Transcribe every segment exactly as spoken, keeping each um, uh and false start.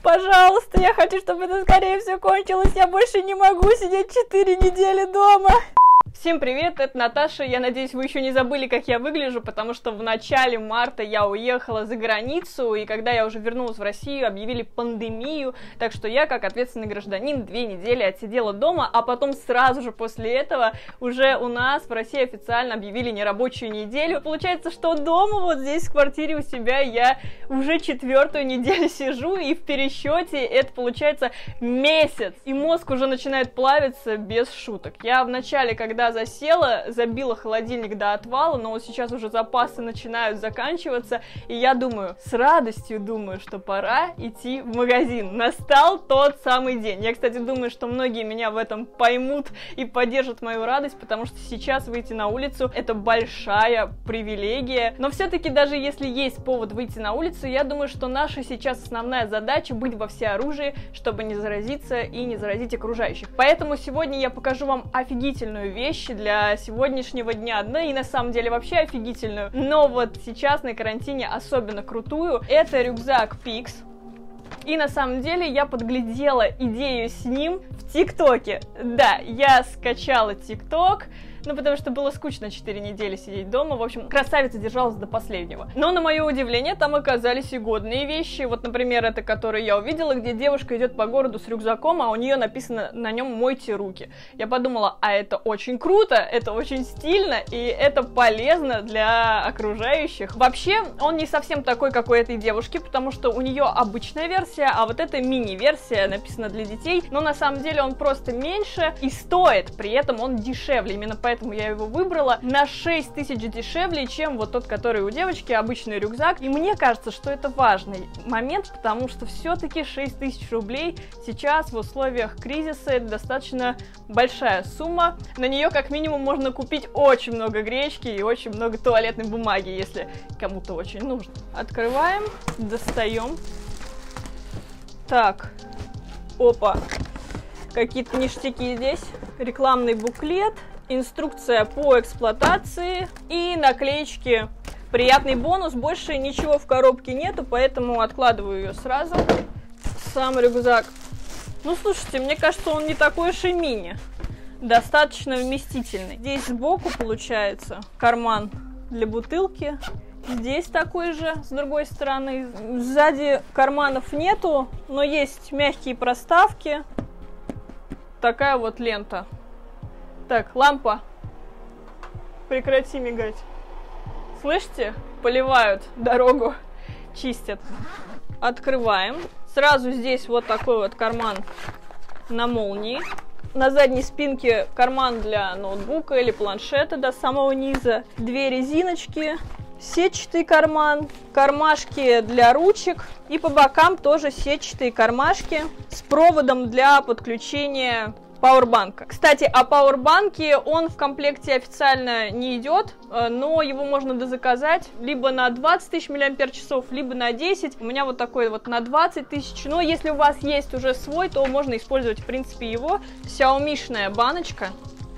пожалуйста, я хочу, чтобы это скорее все кончилось, я больше не могу сидеть четыре недели дома. Всем привет, это Наташа, я надеюсь, вы еще не забыли, как я выгляжу, потому что в начале марта я уехала за границу, и когда я уже вернулась в Россию, объявили пандемию, так что я, как ответственный гражданин, две недели отсидела дома, а потом сразу же после этого уже у нас в России официально объявили нерабочую неделю. Получается, что дома, вот здесь в квартире у себя, я уже четвертую неделю сижу, и в пересчете это получается месяц, и мозг уже начинает плавиться без шуток. Я в начале, когда засела, забила холодильник до отвала, но вот сейчас уже запасы начинают заканчиваться, и я думаю, с радостью думаю, что пора идти в магазин. Настал тот самый день. Я, кстати, думаю, что многие меня в этом поймут и поддержат мою радость, потому что сейчас выйти на улицу — это большая привилегия. Но все-таки даже если есть повод выйти на улицу, я думаю, что наша сейчас основная задача — быть во всеоружии, чтобы не заразиться и не заразить окружающих. Поэтому сегодня я покажу вам офигительную вещь для сегодняшнего дня, да и на самом деле вообще офигительную, но вот сейчас на карантине особенно крутую. Это рюкзак Pix. И на самом деле я подглядела идею с ним в ТикТоке. Да, я скачала ТикТок, ну потому что было скучно четыре недели сидеть дома. В общем, красавица держалась до последнего. Но на мое удивление там оказались и годные вещи. Вот, например, это, которую я увидела, где девушка идет по городу с рюкзаком, а у нее написано на нем «Мойте руки». Я подумала, а это очень круто, это очень стильно, и это полезно для окружающих. Вообще, он не совсем такой, как у этой девушки, потому что у нее обычная версия, а вот эта мини-версия написана для детей. Но на самом деле он просто меньше и стоит, при этом он дешевле. Именно поэтому Поэтому я его выбрала на шесть тысяч дешевле, чем вот тот, который у девочки, обычный рюкзак. И мне кажется, что это важный момент, потому что все-таки шесть тысяч рублей сейчас в условиях кризиса — это достаточно большая сумма. На нее как минимум можно купить очень много гречки и очень много туалетной бумаги, если кому-то очень нужно. Открываем, достаем. Так, опа, какие-то ништяки здесь. Рекламный буклет. Инструкция по эксплуатации и наклеечки. Приятный бонус, больше ничего в коробке нету, поэтому откладываю ее сразу. Сам рюкзак. Ну, слушайте, мне кажется, он не такой уж и мини. Достаточно вместительный. Здесь сбоку получается карман для бутылки. Здесь такой же, с другой стороны. Сзади карманов нету, но есть мягкие проставки. Такая вот лента. Так, лампа, прекрати мигать. Слышите? Поливают дорогу, чистят. Открываем. Сразу здесь вот такой вот карман на молнии. На задней спинке карман для ноутбука или планшета до самого низа. Две резиночки, сетчатый карман, кармашки для ручек. И по бокам тоже сетчатые кармашки с проводом для подключения пауэрбанка. Кстати, о пауэрбанке, он в комплекте официально не идет, но его можно дозаказать либо на двадцать тысяч миллиампер-часов, либо на десять. У меня вот такой вот на двадцать тысяч. Но если у вас есть уже свой, то можно использовать в принципе его. Xiaomi-шная баночка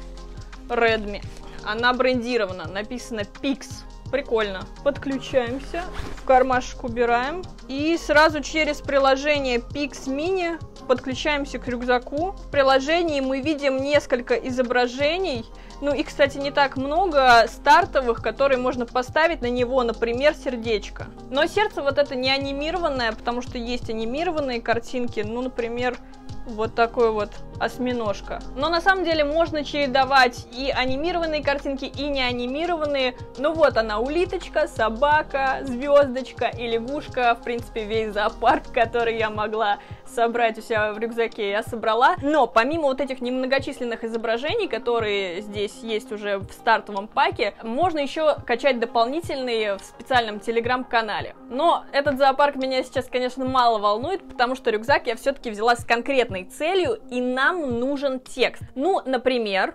Redmi. Она брендирована, написано Pix. Прикольно. Подключаемся, в кармашек убираем и сразу через приложение Pix Mini подключаемся к рюкзаку. В приложении мы видим несколько изображений. Ну и, кстати, не так много стартовых, которые можно поставить на него, например, сердечко. Но сердце вот это не анимированное, потому что есть анимированные картинки, ну, например, вот такой вот осьминожка. Но на самом деле можно чередовать и анимированные картинки, и неанимированные. Ну вот она, улиточка, собака, звездочка и лягушка. В принципе, весь зоопарк, который я могла собрать у себя в рюкзаке, я собрала. Но помимо вот этих немногочисленных изображений, которые здесь есть уже в стартовом паке, можно еще качать дополнительные в специальном телеграм-канале. Но этот зоопарк меня сейчас, конечно, мало волнует, потому что рюкзак я все-таки взяла с конкретной целью, и нам нужен текст. Ну, например,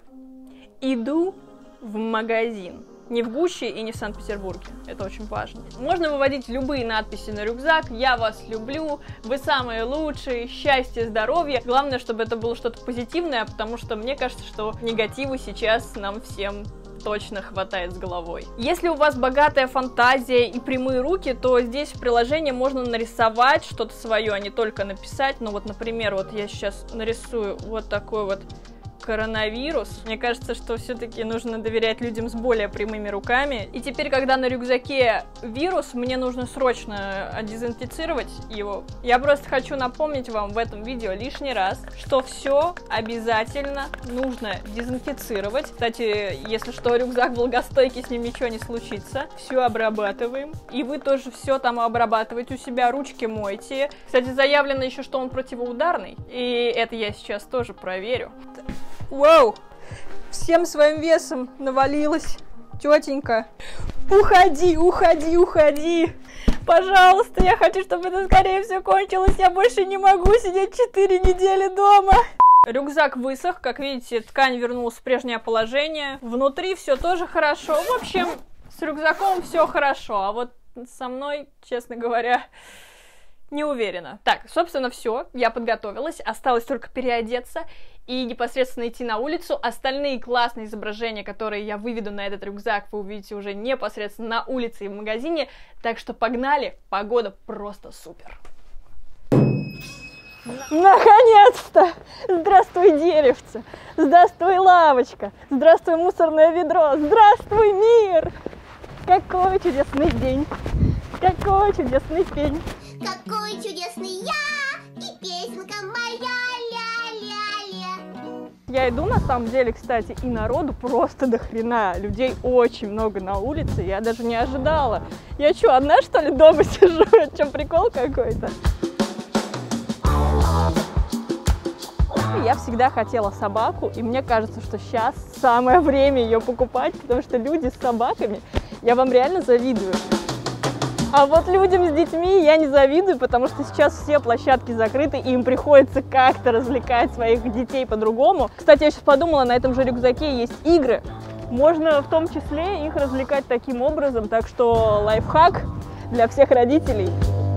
иду в магазин. Не в Гуще и не в Санкт-Петербурге. Это очень важно. Можно выводить любые надписи на рюкзак. Я вас люблю, вы самые лучшие, счастье, здоровье. Главное, чтобы это было что-то позитивное, потому что мне кажется, что негативы сейчас нам всем точно хватает с головой. Если у вас богатая фантазия и прямые руки, то здесь в приложении можно нарисовать что-то свое, а не только написать. Ну вот, например, вот я сейчас нарисую вот такой вот коронавирус. Мне кажется, что все-таки нужно доверять людям с более прямыми руками. И теперь, когда на рюкзаке вирус, мне нужно срочно дезинфицировать его. Я просто хочу напомнить вам в этом видео лишний раз, что все обязательно нужно дезинфицировать. Кстати, если что, рюкзак влагостойкий, с ним ничего не случится. Все обрабатываем. И вы тоже все там обрабатываете у себя, ручки мойте. Кстати, заявлено еще, что он противоударный. И это я сейчас тоже проверю. Вау! Всем своим весом навалилась тетенька. Уходи, уходи, уходи! Пожалуйста, я хочу, чтобы это скорее все кончилось. Я больше не могу сидеть четыре недели дома. Рюкзак высох, как видите, ткань вернулась в прежнее положение. Внутри все тоже хорошо. В общем, с рюкзаком все хорошо. А вот со мной, честно говоря, не уверена. Так, собственно, все. Я подготовилась. Осталось только переодеться и непосредственно идти на улицу. Остальные классные изображения, которые я выведу на этот рюкзак, вы увидите уже непосредственно на улице и в магазине. Так что погнали. Погода просто супер. Наконец-то! Здравствуй, деревце! Здравствуй, лавочка! Здравствуй, мусорное ведро! Здравствуй, мир! Какой чудесный день! Какой чудесный пень! Какой чудесный я! И песенка моя! Ля-ля-ля! Я иду, на самом деле, кстати, и народу просто до хрена. Людей очень много на улице, я даже не ожидала. Я что, одна, что ли, дома сижу? Это что, прикол какой-то? Я всегда хотела собаку, и мне кажется, что сейчас самое время ее покупать, потому что люди с собаками, я вам реально завидую. А вот людям с детьми я не завидую, потому что сейчас все площадки закрыты, и им приходится как-то развлекать своих детей по-другому. Кстати, я сейчас подумала, на этом же рюкзаке есть игры. Можно в том числе их развлекать таким образом, так что лайфхак для всех родителей.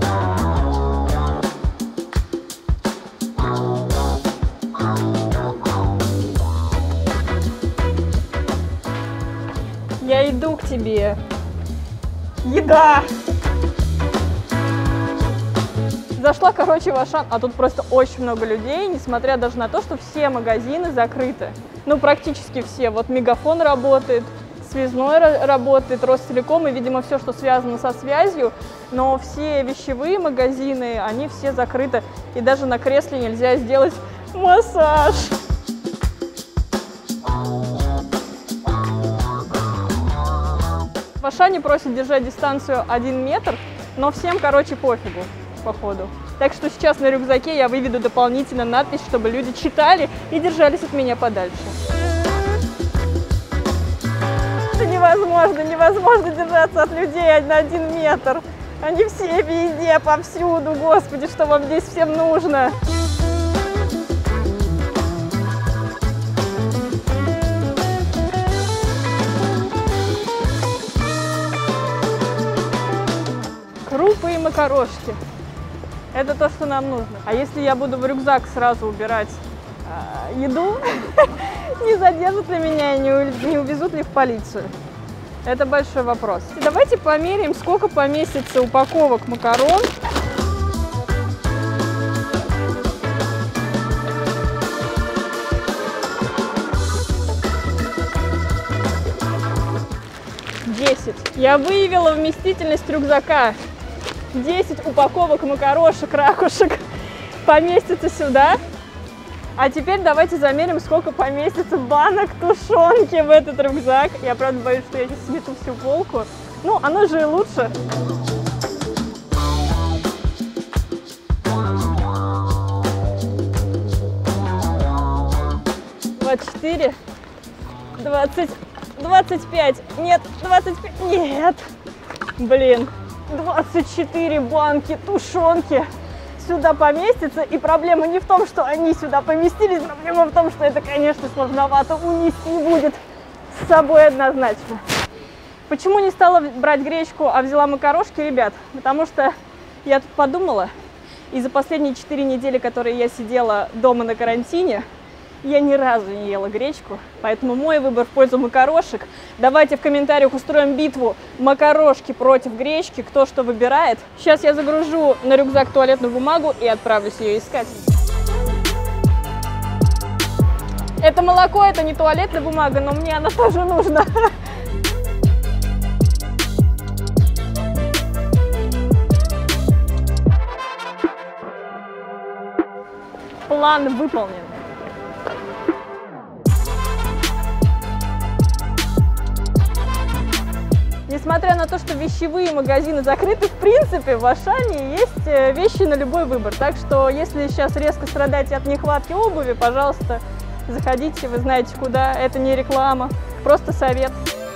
Я иду к тебе. Еда! Зашла, короче, в Ашан, а тут просто очень много людей, несмотря даже на то, что все магазины закрыты. Ну, практически все. Вот Мегафон работает, Связной работает, Ростелеком и, видимо, все, что связано со связью. Но все вещевые магазины, они все закрыты. И даже на кресле нельзя сделать массаж. В Ашане просят держать дистанцию один метр, но всем, короче, пофигу, походу. Так что сейчас на рюкзаке я выведу дополнительно надпись, чтобы люди читали и держались от меня подальше. Это невозможно, невозможно держаться от людей на один метр. Они все везде, повсюду, господи, что вам здесь всем нужно? Крупы и макарошки. Это то, что нам нужно. А если я буду в рюкзак сразу убирать э, еду, не задержат ли меня и не, не увезут ли в полицию? Это большой вопрос. Давайте померяем, сколько поместится упаковок макарон. десять. Я выявила вместительность рюкзака. десять упаковок макарошек, ракушек поместится сюда. А теперь давайте замерим, сколько поместится банок тушенки в этот рюкзак. Я, правда, боюсь, что я сейчас смету всю полку. Ну, оно же и лучше. двадцать четыре, двадцать, двадцать пять, нет, двадцать пять, нет, блин. двадцать четыре банки тушенки сюда поместится, и проблема не в том, что они сюда поместились, проблема в том, что это, конечно, сложновато унести будет с собой однозначно. Почему не стала брать гречку, а взяла макарошки, ребят? Потому что я тут подумала, и за последние четыре недели, которые я сидела дома на карантине, Я ни разу не ела гречку, поэтому мой выбор в пользу макарошек. Давайте в комментариях устроим битву макарошки против гречки, кто что выбирает. Сейчас я загружу на рюкзак туалетную бумагу и отправлюсь ее искать. Это молоко, это не туалетная бумага, но мне она тоже нужна. План выполнен. Несмотря на то, что вещевые магазины закрыты, в принципе, в Ашане есть вещи на любой выбор. Так что, если сейчас резко страдаете от нехватки обуви, пожалуйста, заходите, вы знаете куда. Это не реклама, просто совет.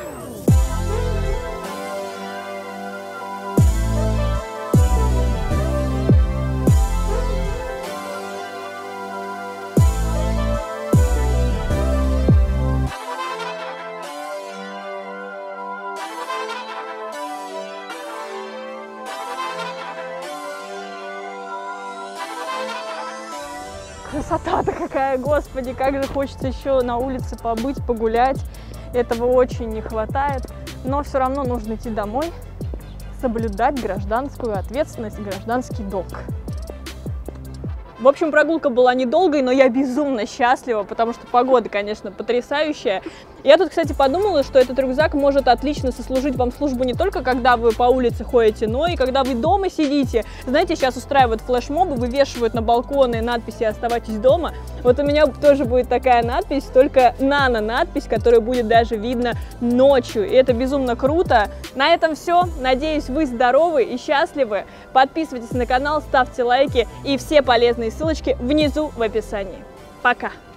Красота-то какая, господи, как же хочется еще на улице побыть, погулять. Этого очень не хватает, но все равно нужно идти домой, соблюдать гражданскую ответственность, гражданский долг. В общем, прогулка была недолгой, но я безумно счастлива, потому что погода, конечно, потрясающая. Я тут, кстати, подумала, что этот рюкзак может отлично сослужить вам службу не только когда вы по улице ходите, но и когда вы дома сидите. Знаете, сейчас устраивают флешмобы, вывешивают на балконы надписи «Оставайтесь дома». Вот у меня тоже будет такая надпись, только нано-надпись, которая будет даже видно ночью. И это безумно круто. На этом все. Надеюсь, вы здоровы и счастливы. Подписывайтесь на канал, ставьте лайки и все полезные ссылочки внизу в описании. Пока!